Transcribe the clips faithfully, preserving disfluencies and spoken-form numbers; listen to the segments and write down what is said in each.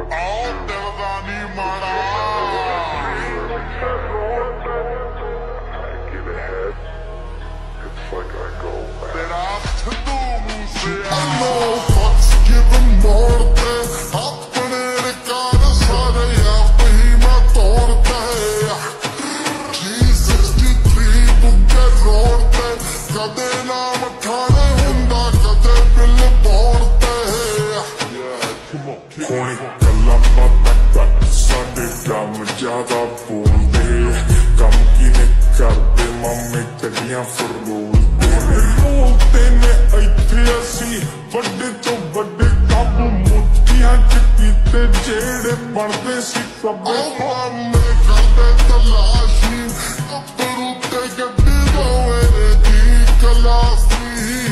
ज्यादा बोलते कम की ने करते मामे कलियां फरबोलते बोलते ने इत्थे असी बड़े तो बड़े कब मुठियां च कीते जेड़े बनदे सी कब्बे मामे करदे तलाशी कब्बरू ते गड्डी दोवे दी कलासी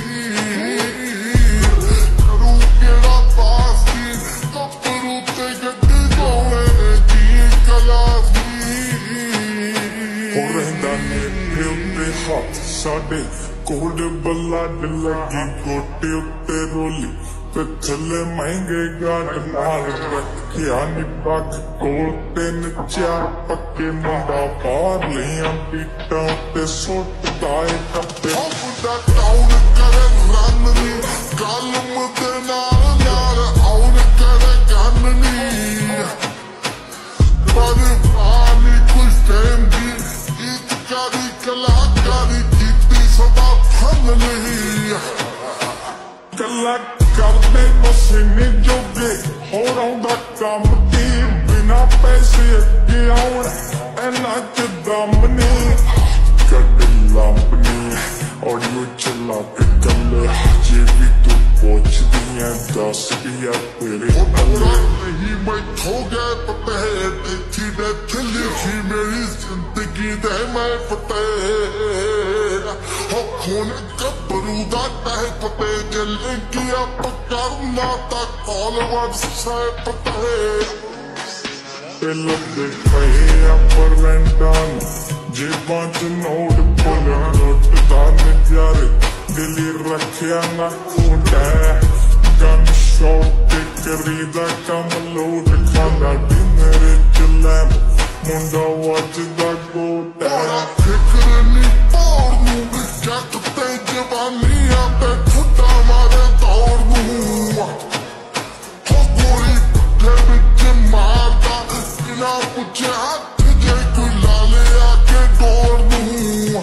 करू केड़ा पासी कब्बरू ते गड्डी दोवे साडे कोड बलड लगी गोटे उत्ते रोली ते थले महंगे गाड़ नाल रखिया नी पग कोल तीन चार पक्के मुंडा बाहर लिया पीटा ते सुटदा ए कप्पे बुड्ढा टाउन करे रन नी गल मुदे नाल यार आउन करे गन नी पर आनी कुछ टाइम दी गीतकारी कलाकारी सदा फल नहीं गल्ला करदे मसीने जोगे होर आउंदा कम दी बिना पैसे अगे आउण इन्हां च दम नहीं कड लंबनी ऑडियो चला के कल्ले जे भी तू पुछदी है दस दिया तेरे नहीं बैठो गए पते देखी दे दिल्ली थी मेरी जिंदगी दे मैं पते खून गब्बरू दा तह पते जले किया करना ता कॉल व्हाट्सएप पे लगे पे अपर वेंटान जेबां च नोट पुल लुटदा नजारे दिली रखिया ना खूंडा गन शॉट करीदा कम लोड खांदा डिनर च लैम मुंडा वजदा गोटा फिक्र नी जट ते जवानियां ते ठुड्डा मारे दौड़ नूं हो गोली पुट्ठे विच मारदा बिना पुछे हथ जे कोई ला लिया के दौड़ नूं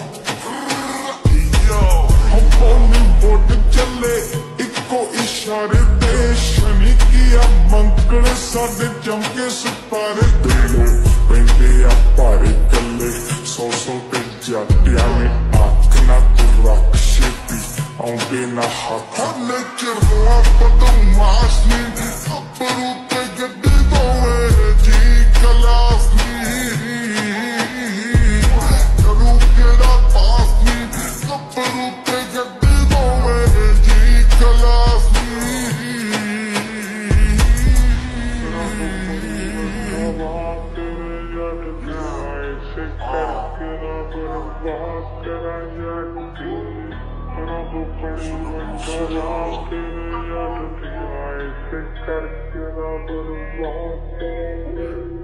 हम बॉलीवुड चले इको इशारे ते शनि किया मंगल साडे चमके सितारे दिलों पेंदे आ भारे कल्ले सौ सौ ते जाटियां में आखना आउंदे ना हाथ हने चिरवा बदमाशी कब्बरू ते गड्डी दोवे जी कलासी करू केड़ा पासी कब्बरू ते गड्डी दोवे जी कलासी करके ना बर्बाद